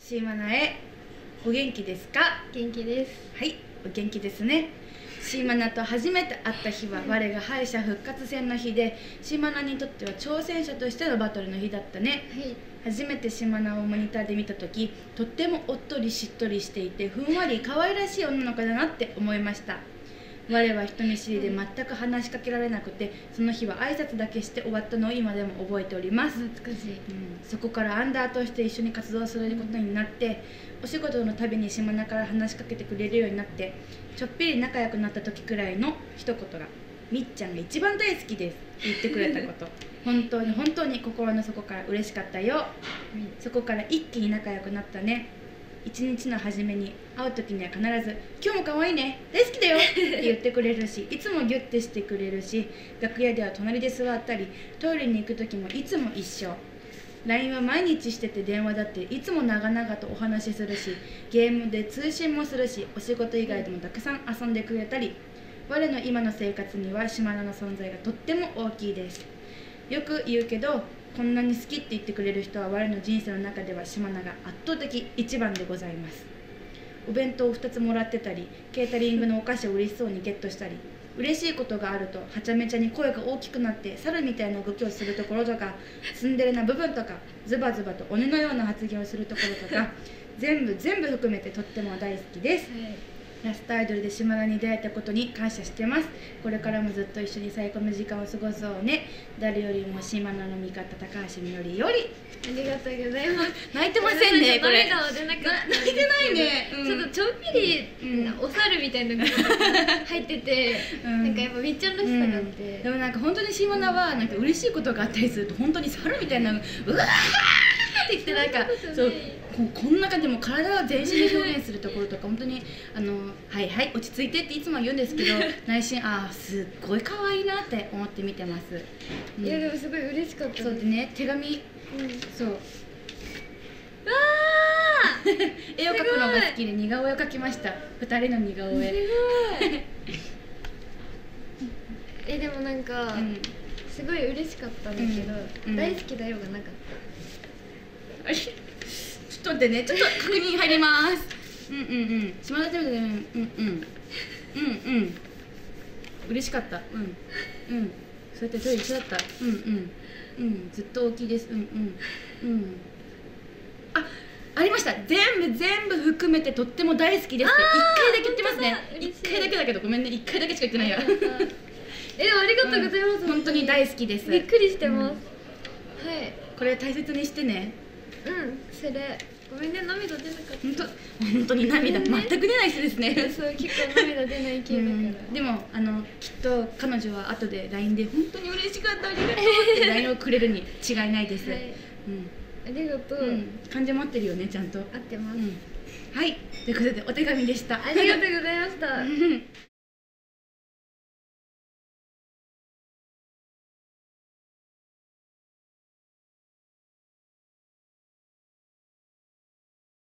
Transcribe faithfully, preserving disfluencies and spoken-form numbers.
シーマナへ、お元気ですか？ 元気です。 はい、お元気ですね。シーマナと初めて会った日は我が敗者復活戦の日で、シーマナにとっては挑戦者としてのバトルの日だったね。 はい。 初めてシーマナをモニターで見た時、とってもおっとりしっとりしていてふんわり可愛らしい女の子だなって思いました。我は人見知りで全く話しかけられなくて、その日は挨拶だけして終わったのを今でも覚えております。 懐かしい。 うん、そこからアンダーとして一緒に活動することになって、お仕事のたびに島名から話しかけてくれるようになって、ちょっぴり仲良くなった時くらいの一言が「みっちゃんが一番大好きです」って言ってくれたこと本当に本当に心の底から嬉しかったよ。うん、そこから一気に仲良くなったね。一日の初めに会う時には必ず「今日も可愛いね、大好きだよ」って言ってくれるし、いつもギュッてしてくれるし、楽屋では隣で座ったり、トイレに行く時もいつも一緒。 ライン は毎日してて、電話だっていつも長々とお話しするし、ゲームで通信もするし、お仕事以外でもたくさん遊んでくれたり、我の今の生活には島名の存在がとっても大きいです。よく言うけど、こんなに好きって言ってくれる人は我の人生の中では島名が圧倒的一番でございます。お弁当をふたつもらってたり、ケータリングのお菓子を嬉しそうにゲットしたり、嬉しいことがあるとはちゃめちゃに声が大きくなって猿みたいな動きをするところとか、ツンデレな部分とか、ズバズバと鬼のような発言をするところとか全部全部含めてとっても大好きです。はい、ラストアイドルで島名に出会えたことに感謝してます。これからもずっと一緒に最高の時間を過ごそうね。誰よりも島名の味方高橋みよりより。 ありがとうございます。 泣いてませんねこれ。 涙は出なかったんですけど。 泣いてないね。うん、 ちょっとちょっぴり、うん、お猿みたいなのが入ってて、うん、なんかやっぱみっちゃんらしさがあって、うん、 でもなんか本当に島名はなんか嬉しいことがあったりすると本当に猿みたいなうわーって言って、なんかそうここんな感じでも体は全身で表現するところとか本当にあのはいはい落ち着いてっていつも言うんですけど、内心ああすっごい可愛いなって思って見てます。 うん、いやでもすごい嬉しかった。 そうでね、手紙、うん、そうわ絵を描くのが好きで似顔絵を描きました。ふたりの似顔絵。すごいえでもなんか、うん、すごい嬉しかったんだけど、うん、大好きだよがなかった。 ちょっと待ってね、ちょっと確認入ります。うんうんうん。島田テレビでうんうんうんうんうん。嬉しかった。うんうん。そうやってそれ一緒だった。うんうんうん。ずっと大きいです。うんうんうん。あ、ありました。全部全部含めてとっても大好きですって一回だけ言ってますね。一回だけだけどごめんね、一回だけしか言ってないや。 え、でもありがとうございます。 本当に大好きです。 びっくりしてます。はい。 これ大切にしてね。 うん、それごめんね、涙出なかった。 本当本当に涙、ね、全く出ない人ですね。 そう結構涙出ない系だから。うん、 でもあのきっと彼女は後で ライン で本当に嬉しかったありがとうって ライン をくれるに違いないです。はい、うん、 ありがとう。うん、 感じ持ってるよねちゃんと。 合ってます。 うん、はい、ということでお手紙でした。 ありがとうございました。